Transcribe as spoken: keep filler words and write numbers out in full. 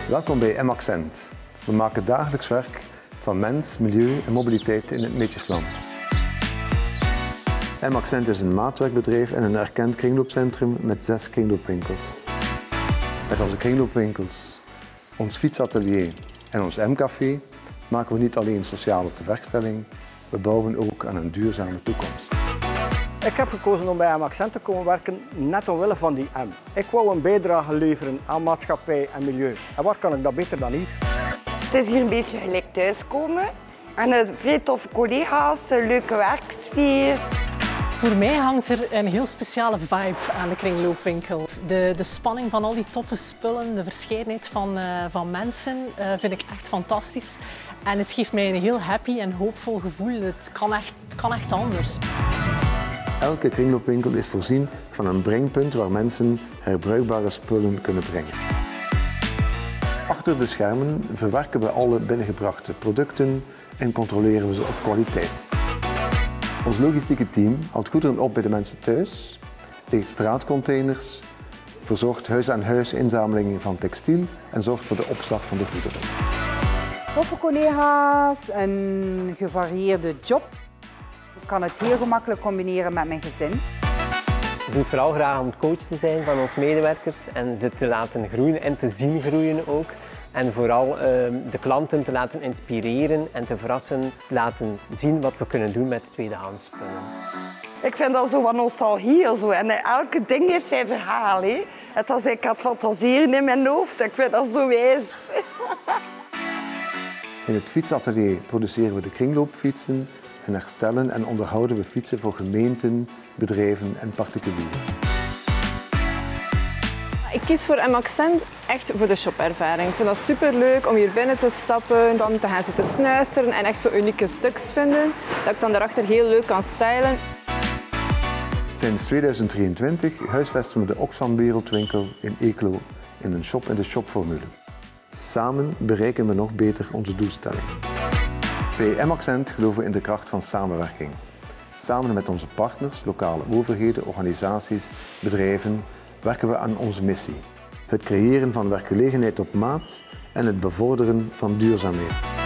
Welkom bij M-Accent. We maken dagelijks werk van mens, milieu en mobiliteit in het Meetjesland. M-Accent is een maatwerkbedrijf en een erkend kringloopcentrum met zes kringloopwinkels. Met onze kringloopwinkels, ons fietsatelier en ons M-café maken we niet alleen sociale tewerkstelling, we bouwen ook aan een duurzame toekomst. Ik heb gekozen om bij M-Accent te komen werken net omwille van die M. Ik wou een bijdrage leveren aan maatschappij en milieu. En waar kan ik dat beter dan hier? Het is hier een beetje gelijk thuiskomen. En uh, vrij toffe collega's, een leuke werksfeer. Voor mij hangt er een heel speciale vibe aan de kringloopwinkel. De, de spanning van al die toffe spullen, de verscheidenheid van, uh, van mensen uh, vind ik echt fantastisch. En het geeft mij een heel happy en hoopvol gevoel. Het kan echt, het kan echt anders. Elke kringloopwinkel is voorzien van een brengpunt waar mensen herbruikbare spullen kunnen brengen. Achter de schermen verwerken we alle binnengebrachte producten en controleren we ze op kwaliteit. Ons logistieke team haalt goederen op bij de mensen thuis, leegt straatcontainers, verzorgt huis-aan-huis inzamelingen van textiel en zorgt voor de opslag van de goederen. Toffe collega's, een gevarieerde job. Ik kan het heel gemakkelijk combineren met mijn gezin. Ik doe het vooral graag om coach te zijn van onze medewerkers en ze te laten groeien en te zien groeien ook. En vooral uh, de klanten te laten inspireren en te verrassen, te laten zien wat we kunnen doen met tweedehands spullen. Ik vind dat zo van nostalgie. Zo. En elke ding heeft zijn verhaal. Hè. Het was, ik had fantasieën in mijn hoofd. Ik vind dat zo wijs. In het fietsatelier produceren we de kringloopfietsen en herstellen en onderhouden we fietsen voor gemeenten, bedrijven en particulieren. Ik kies voor M-Accent echt voor de shopervaring. Ik vind dat superleuk om hier binnen te stappen, dan te gaan zitten snuisteren en echt zo unieke stuks vinden, dat ik dan daarachter heel leuk kan stylen. Sinds tweeduizend drieëntwintig huisvesten we de Oxfam Wereldwinkel in Eeklo in een shop-in-the-shop formule. Samen bereiken we nog beter onze doelstelling. Bij M-Accent geloven we in de kracht van samenwerking. Samen met onze partners, lokale overheden, organisaties, bedrijven werken we aan onze missie. Het creëren van werkgelegenheid op maat en het bevorderen van duurzaamheid.